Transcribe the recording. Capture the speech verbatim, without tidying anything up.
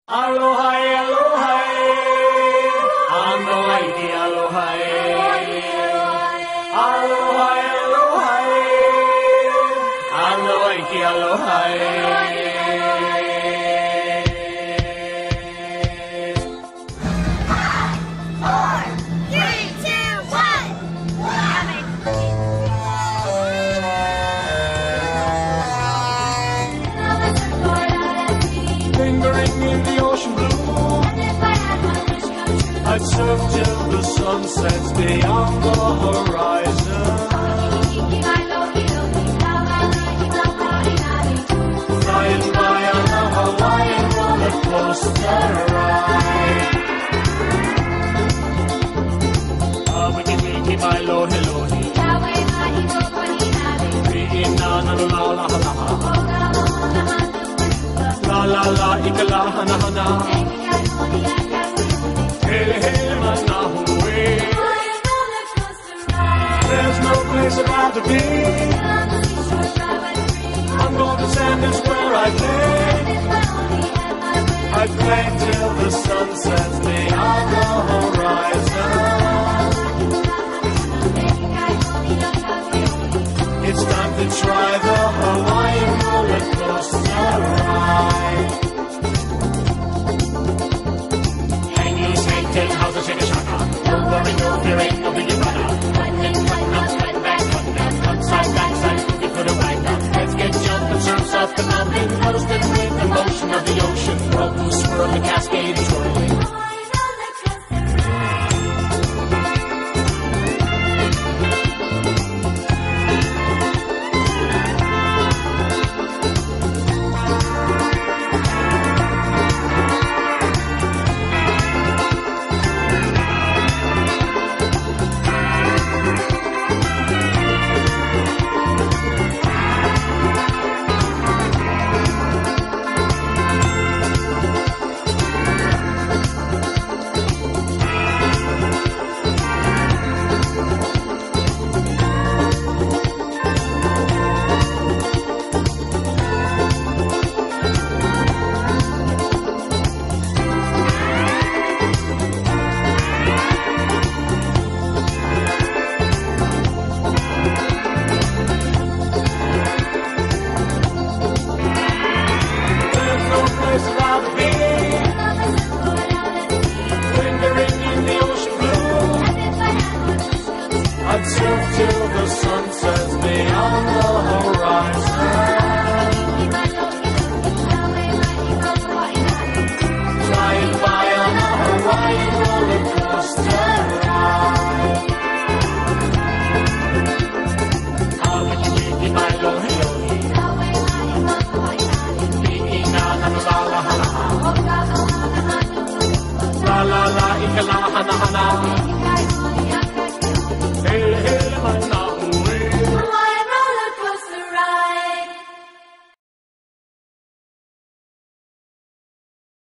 Aloha, aloha, aloha, aloha, aloha, aloha, aloha, in the ocean blue, I'd surf till the sun sets beyond the horizon. Flying by on a Hawaiian roller coaster ride. Ah, wiki wiki my lohi lohi, Ri'ina na la la la la la la ikala hana hana, hele hele manahui. There's no place I'd rather be. On golden sand is where I play. I play till the sun sets beyond the horizon. It's time to try the Hawaiian roller coaster ride. Hang loose, hang tight, how's a shake a shaka? Don't worry, no fear, ain't no biggie brother. Run in, run up, run back, run down, front side, back side, looking for the right now. Let's get jumping, surfs off the mountain, coasting with the motion of the ocean. Whirlpool swirl, the cascade is swirling.